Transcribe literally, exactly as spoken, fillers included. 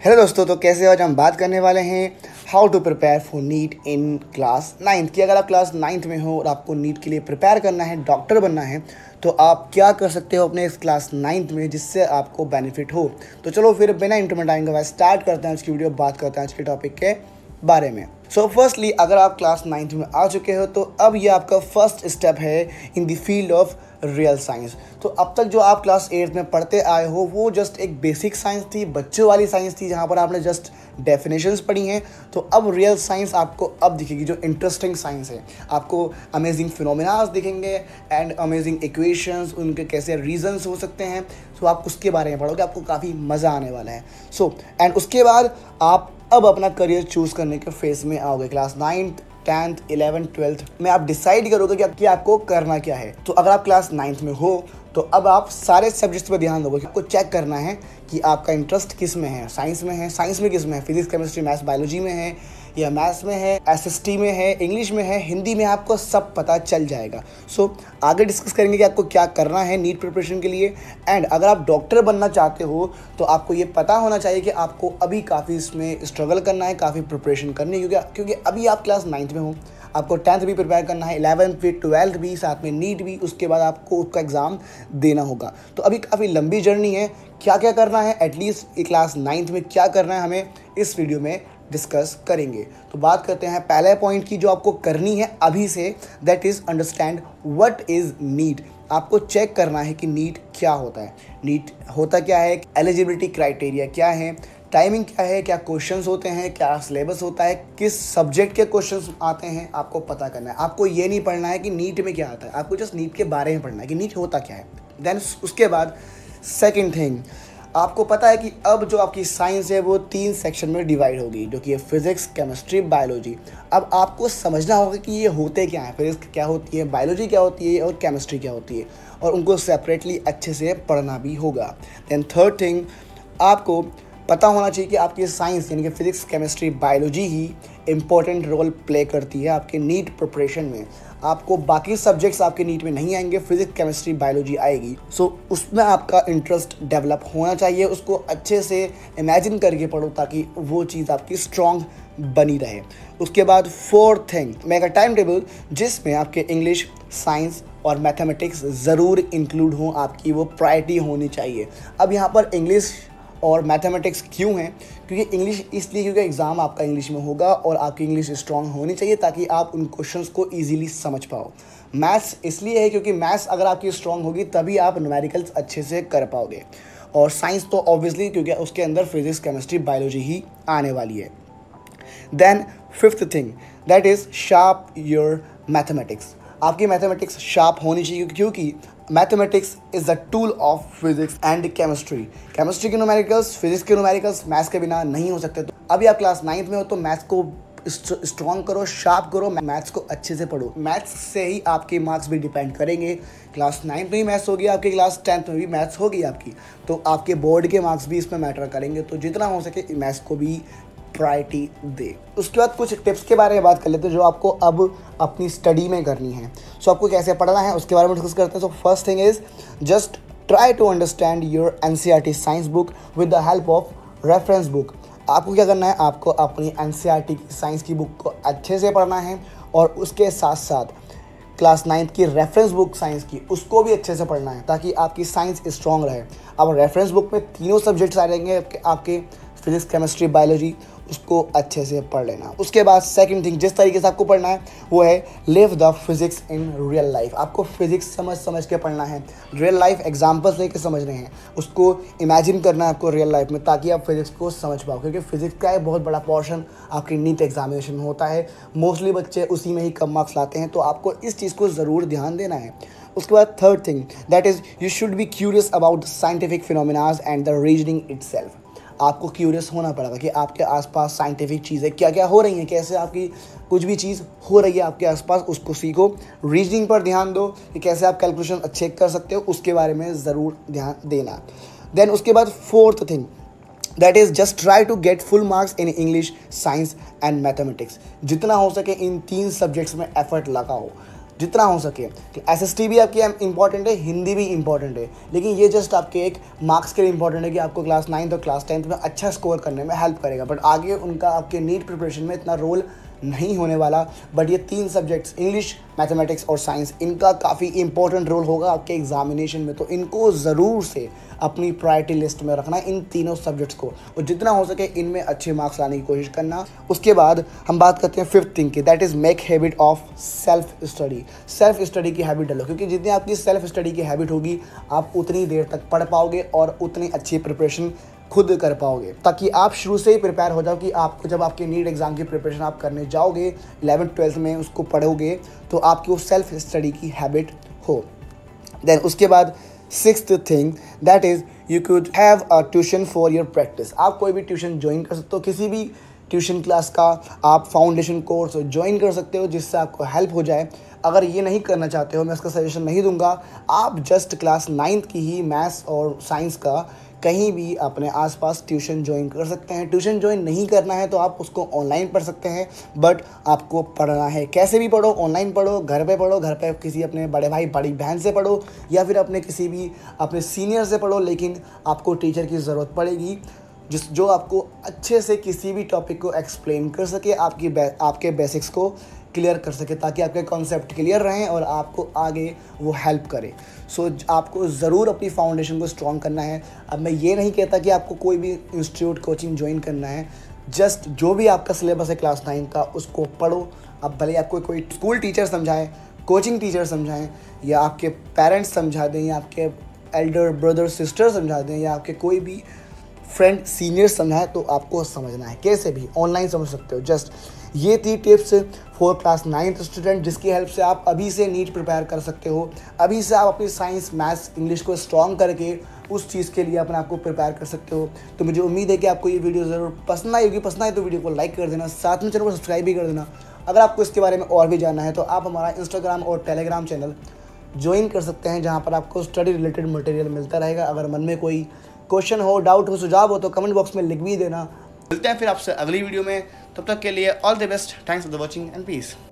Hello दोस्तों, तो कैसे हो? आज हम बात करने वाले हैं how to prepare for NEET in class ninth की। अगर आप क्लास नाइन्थ में हो और आपको नीट के लिए प्रिपेयर करना है, डॉक्टर बनना है, तो आप क्या कर सकते हो अपने इस क्लास नाइन्थ में जिससे आपको बेनिफिट हो। तो चलो फिर बिना इंटरमेंट टाइम के बाद स्टार्ट करते हैं आज की वीडियो, बात करते हैं आज के टॉपिक के बारे में। सो फर्स्टली, अगर आप क्लास नाइन्थ में आ चुके हो तो अब ये आपका फर्स्ट स्टेप है in the field of real science. तो अब तक जो आप क्लास एट्थ में पढ़ते आए हो वो जस्ट एक बेसिक साइंस थी, बच्चों वाली साइंस थी, जहाँ पर आपने जस्ट डेफिनेशंस पढ़ी हैं। तो अब रियल साइंस आपको अब दिखेगी, जो इंटरेस्टिंग साइंस है। आपको अमेजिंग फिनोमिनास दिखेंगे एंड अमेजिंग इक्वेशंस, उनके कैसे रीजंस हो सकते हैं। सो आप उसके बारे में पढ़ोगे, आपको काफ़ी मज़ा आने वाला है। सो एंड उसके बाद आप अब अपना करियर चूज़ करने के फेज में आओगे। Class ninth tenth eleven twelfth में आप डिसाइड करोगे कि, कि आपको करना क्या है। तो अगर आप क्लास नाइन्थ में हो तो अब आप सारे सब्जेक्ट्स पर ध्यान दोगे। आपको चेक करना है कि आपका इंटरेस्ट किस में है। साइंस में है, साइंस में किस में है, फिजिक्स केमिस्ट्री मैथ्स बायोलॉजी में है, या मैथ्स में है, एसएसटी में है, इंग्लिश में है, हिंदी में, आपको सब पता चल जाएगा। सो so, आगे डिस्कस करेंगे कि आपको क्या करना है नीट प्रिपरेशन के लिए। एंड अगर आप डॉक्टर बनना चाहते हो तो आपको ये पता होना चाहिए कि आपको अभी काफ़ी इसमें स्ट्रगल करना है, काफ़ी प्रिपरेशन करनी है, क्योंकि क्योंकि अभी आप क्लास नाइन्थ में हो, आपको टेंथ भी प्रिपेयर करना है, इलेवेंथ भी, ट्वेल्थ भी, साथ में नीट भी, उसके बाद आपको उसका एग्ज़ाम देना होगा। तो अभी काफ़ी लंबी जर्नी है। क्या क्या करना है, एटलीस्ट क्लास नाइन्थ में क्या करना है, हमें इस वीडियो में डिस्कस करेंगे। तो बात करते हैं पहले पॉइंट की जो आपको करनी है अभी से, that is understand what is NEET. आपको चेक करना है कि नीट क्या होता है, नीट होता क्या है, एलिजिबिलिटी क्राइटेरिया क्या है, टाइमिंग क्या है, क्या क्वेश्चंस होते हैं, क्या सिलेबस होता है, किस सब्जेक्ट के क्वेश्चंस आते हैं, आपको पता करना है। आपको ये नहीं पढ़ना है कि नीट में क्या आता है, आपको जस्ट नीट के बारे में पढ़ना है कि नीट होता क्या है। देन उसके बाद सेकंड थिंग, आपको पता है कि अब जो आपकी साइंस है वो तीन सेक्शन में डिवाइड होगी, जो कि है फिजिक्स, केमिस्ट्री, बायोलॉजी। अब आपको समझना होगा कि ये होते क्या है, फिजिक्स क्या होती है, बायोलॉजी क्या होती है और केमिस्ट्री क्या होती है, और उनको सेपरेटली अच्छे से पढ़ना भी होगा। देन थर्ड थिंग, आपको पता होना चाहिए कि आपकी साइंस यानी कि फिजिक्स, केमिस्ट्री, बायोलॉजी ही इम्पोर्टेंट रोल प्ले करती है आपके नीट प्रिपरेशन में। आपको बाकी सब्जेक्ट्स आपके नीट में नहीं आएंगे, फिजिक्स, केमिस्ट्री, बायोलॉजी आएगी। सो so, उसमें आपका इंटरेस्ट डेवलप होना चाहिए, उसको अच्छे से इमेजिन करके पढ़ो ताकि वो चीज़ आपकी स्ट्रॉन्ग बनी रहे। उसके बाद fourth thing, make a time table जिसमें आपके इंग्लिश, साइंस और मैथमेटिक्स ज़रूर इंक्लूड हों, आपकी वो प्रायोरिटी होनी चाहिए। अब यहाँ पर इंग्लिश और मैथमेटिक्स क्यों हैं? क्योंकि इंग्लिश इसलिए क्योंकि एग्ज़ाम आपका इंग्लिश में होगा और आपकी इंग्लिश स्ट्रांग होनी चाहिए ताकि आप उन क्वेश्चंस को इजीली समझ पाओ। मैथ्स इसलिए है क्योंकि मैथ्स अगर आपकी स्ट्रांग होगी तभी आप न्यूमेरिकल्स अच्छे से कर पाओगे। और साइंस तो ऑब्वियसली क्योंकि उसके अंदर फिजिक्स, केमिस्ट्री, बायोलॉजी ही आने वाली है। Then fifth thing, that is sharp your mathematics. आपकी मैथमेटिक्स शार्प होनी चाहिए क्योंकि mathematics is the tool of physics and chemistry. Chemistry के न्यूमेरिकल्स, फिजिक्स के न्यूमेरिकल्स मैथ्स के बिना नहीं हो सकते। तो अभी आप क्लास नाइन्थ में हो तो मैथ्स को स्ट्रॉन्ग करो, शार्प करो, मैथ्स को अच्छे से पढ़ो। मैथ्स से ही आपके मार्क्स भी डिपेंड करेंगे। क्लास नाइन्थ में ही मैथ्स होगी आपकी, क्लास टेंथ में भी मैथ्स होगी आपकी, तो आपके बोर्ड के मार्क्स भी इसमें मैटर करेंगे। तो जितना हो सके मैथ्स को भी प्रायोरिटी दे। उसके बाद कुछ टिप्स के बारे में बात कर लेते हैं जो आपको अब अपनी स्टडी में करनी है। सो so, आपको कैसे पढ़ना है उसके बारे में डिस्कस करते हैं। So first thing is just try to understand your NCERT science book with the help of reference book. आपको क्या करना है, आपको अपनी एनसीईआरटी की साइंस की बुक को अच्छे से पढ़ना है और उसके साथ साथ क्लास नाइन्थ की रेफरेंस बुक साइंस की उसको भी अच्छे से पढ़ना है ताकि आपकी साइंस स्ट्रॉन्ग रहे। अब रेफरेंस बुक में तीनों सब्जेक्ट्स आ जाएंगे आपके, फिजिक्स, केमिस्ट्री, बायोलॉजी, उसको अच्छे से पढ़ लेना। उसके बाद सेकंड थिंग जिस तरीके से आपको पढ़ना है वो है live the physics in real life. आपको फिजिक्स समझ समझ के पढ़ना है, रियल लाइफ एग्जांपल्स लेके समझने हैं, उसको इमेजिन करना है आपको रियल लाइफ में ताकि आप फिजिक्स को समझ पाओ। क्योंकि फिजिक्स का एक बहुत बड़ा पोर्शन आपकी नीट एग्जामिनेशन में होता है, मोस्टली बच्चे उसी में ही कम मार्क्स लाते हैं, तो आपको इस चीज़ को ज़रूर ध्यान देना है। उसके बाद third thing that is you should be curious about the scientific phenomenas and the reasoning itself. आपको क्यूरियस होना पड़ेगा कि आपके आसपास साइंटिफिक चीज़ें क्या क्या हो रही हैं, कैसे आपकी कुछ भी चीज़ हो रही है आपके आसपास, उसको सीखो। रीजनिंग पर ध्यान दो कि कैसे आप कैलकुलेशन अच्छे कर सकते हो, उसके बारे में ज़रूर ध्यान देना। देन उसके बाद fourth thing that is just try to get full marks in English, science and mathematics. जितना हो सके इन तीन सब्जेक्ट्स में एफर्ट लगाओ। जितना हो सके। एस एस टी भी आपकी इंपॉर्टेंट है, हिंदी भी इंपॉर्टेंट है, लेकिन ये जस्ट आपके एक मार्क्स के लिए इंपॉर्टेंट है कि आपको क्लास नाइन्थ और क्लास टेंथ में अच्छा स्कोर करने में हेल्प करेगा, बट आगे उनका आपके नीट प्रिपरेशन में इतना रोल नहीं होने वाला। बट ये तीन सब्जेक्ट्स इंग्लिश, मैथमेटिक्स और साइंस, इनका काफ़ी इंपॉर्टेंट रोल होगा आपके एग्जामिनेशन में, तो इनको ज़रूर से अपनी प्रायोरिटी लिस्ट में रखना, इन तीनों सब्जेक्ट्स को, और जितना हो सके इनमें अच्छे मार्क्स लाने की कोशिश करना। उसके बाद हम बात करते हैं फिफ्थ थिंग की, that is make habit of self study. Self study की हैबिट डालो, क्योंकि जितनी आपकी सेल्फ स्टडी की हैबिट होगी आप उतनी देर तक पढ़ पाओगे और उतनी अच्छी प्रिपरेशन खुद कर पाओगे, ताकि आप शुरू से ही प्रिपेयर हो जाओ कि आपको जब आपके नीट एग्ज़ाम की प्रिपरेशन आप करने जाओगे इलेवेंथ ट्वेल्थ में उसको पढ़ोगे तो आपकी वो सेल्फ स्टडी की हैबिट हो। देन उसके बाद sixth thing, that is you could have a tuition for your practice. आप कोई भी ट्यूशन ज्वाइन कर सकते हो, किसी भी ट्यूशन क्लास का आप फाउंडेशन कोर्स ज्वाइन कर सकते हो जिससे आपको हेल्प हो जाए। अगर ये नहीं करना चाहते हो, मैं इसका सजेशन नहीं दूंगा, आप जस्ट क्लास नाइन्थ की ही मैथ्स और साइंस का कहीं भी अपने आसपास ट्यूशन ज्वाइन कर सकते हैं। ट्यूशन ज्वाइन नहीं करना है तो आप उसको ऑनलाइन पढ़ सकते हैं, बट आपको पढ़ना है कैसे भी पढ़ो, ऑनलाइन पढ़ो, घर पे पढ़ो, घर पे किसी अपने बड़े भाई बड़ी बहन से पढ़ो या फिर अपने किसी भी अपने सीनियर से पढ़ो, लेकिन आपको टीचर की ज़रूरत पड़ेगी जिस जो आपको अच्छे से किसी भी टॉपिक को एक्सप्लेन कर सके, आपकी बे, आपके बेसिक्स को क्लियर कर सके, ताकि आपके कॉन्सेप्ट क्लियर रहें और आपको आगे वो हेल्प करे। सो so, आपको ज़रूर अपनी फाउंडेशन को स्ट्रॉन्ग करना है। अब मैं ये नहीं कहता कि आपको कोई भी इंस्टीट्यूट कोचिंग ज्वाइन करना है, जस्ट जो भी आपका सिलेबस है क्लास नाइन का उसको पढ़ो। अब भले आपको कोई स्कूल टीचर समझाएं, कोचिंग टीचर समझाएं, या आपके पेरेंट्स समझा दें, या आपके एल्डर ब्रदर सिस्टर समझा दें, या आपके कोई भी फ्रेंड सीनियर समझाए, तो आपको समझना है कैसे भी, ऑनलाइन समझ सकते हो। जस्ट ये थी tips for class ninth student, जिसकी हेल्प से आप अभी से नीट प्रिपेयर कर सकते हो। अभी से आप अपनी साइंस, मैथ्स, इंग्लिश को स्ट्रॉन्ग करके उस चीज़ के लिए अपने आप को प्रिपेयर कर सकते हो। तो मुझे उम्मीद है कि आपको ये वीडियो ज़रूर पसंद आई होगी। पसंद आए तो वीडियो को लाइक कर देना, साथ में चैनल को सब्सक्राइब भी कर देना। अगर आपको इसके बारे में और भी जानना है तो आप हमारा इंस्टाग्राम और टेलीग्राम चैनल ज्वाइन कर सकते हैं, जहाँ पर आपको स्टडी रिलेटेड मटेरियल मिलता रहेगा। अगर मन में कोई क्वेश्चन हो, डाउट हो, सुझाव हो तो कमेंट बॉक्स में लिख भी देना। मिलते हैं फिर आपसे अगली वीडियो में, तब तक के लिए all the best, thanks for the watching and piece.